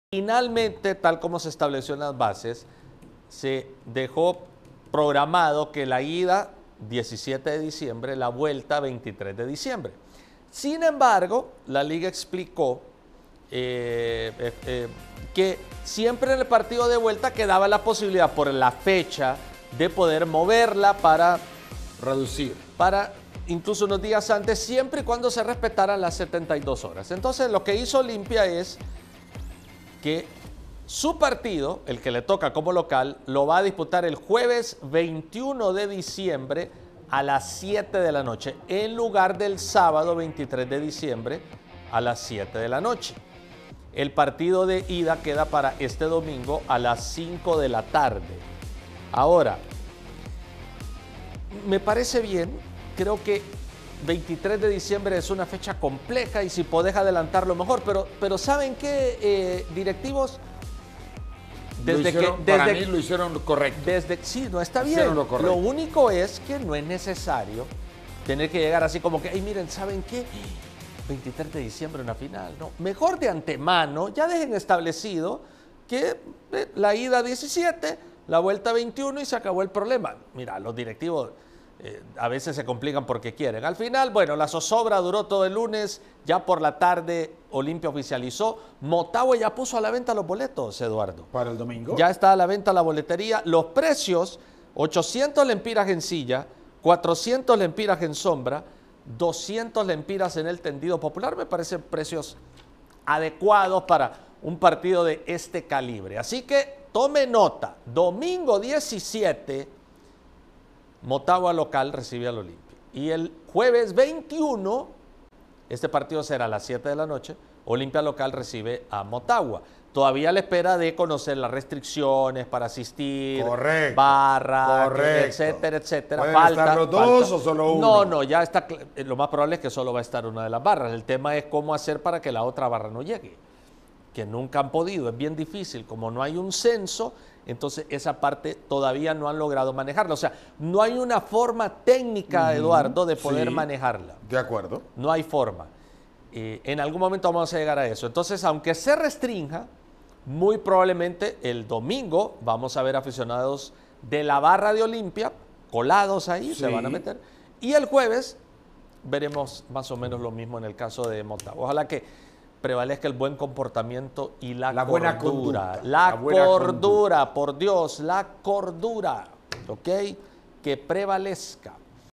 Finalmente, tal como se estableció en las bases, se dejó programado que la ida 17 de diciembre, la vuelta 23 de diciembre. Sin embargo, la liga explicó que siempre en el partido de vuelta quedaba la posibilidad por la fecha de poder moverla para reducir. Para incluso unos días antes, siempre y cuando se respetaran las 72 horas. Entonces, lo que hizo Olimpia es que su partido, el que le toca como local, lo va a disputar el jueves 21 de diciembre a las 7 de la noche, en lugar del sábado 23 de diciembre a las 7 de la noche. El partido de ida queda para este domingo a las 5 de la tarde. Ahora, me parece bien, creo que 23 de diciembre es una fecha compleja y si podés adelantarlo mejor, pero ¿saben qué, directivos? Para mí lo hicieron correcto. Sí, no está bien. Lo único es que no es necesario tener que llegar así como que, hey, miren, ¿saben qué? 23 de diciembre una final, ¿no? Mejor de antemano, ya dejen establecido que la ida 17, la vuelta 21 y se acabó el problema. Mira, los directivos a veces se complican porque quieren. Al final, bueno, la zozobra duró todo el lunes, ya por la tarde Olimpia oficializó. Motagua ya puso a la venta los boletos, Eduardo. ¿Para el domingo? Ya está a la venta la boletería. Los precios, 800 lempiras en silla, 400 lempiras en sombra, 200 lempiras en el tendido popular. Me parecen precios adecuados para un partido de este calibre. Así que tome nota, domingo 17, Motagua local recibe al Olimpia. Y el jueves 21, este partido será a las 7 de la noche, Olimpia local recibe a Motagua. Todavía a la espera de conocer las restricciones para asistir, barra, etcétera, etcétera. ¿Pueden estar los dos o solo uno? No, ya está. Lo más probable es que solo va a estar una de las barras. El tema es cómo hacer para que la otra barra no llegue, que nunca han podido. Es bien difícil. Como no hay un censo, entonces esa parte todavía no han logrado manejarla. O sea, no hay una forma técnica, Eduardo, de poder manejarla. De acuerdo. No hay forma. En algún momento vamos a llegar a eso. Entonces, aunque se restrinja, muy probablemente el domingo vamos a ver aficionados de la barra de Olimpia colados ahí, se van a meter. Y el jueves veremos más o menos lo mismo en el caso de Motagua. Ojalá que prevalezca el buen comportamiento y la cordura. Buena conducta. La cordura, por Dios, la cordura, ¿ok? Que prevalezca.